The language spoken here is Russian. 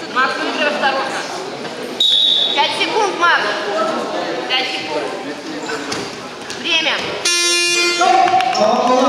Макс, выиграй осторожно. 5 секунд, Макс. 5 секунд. Время.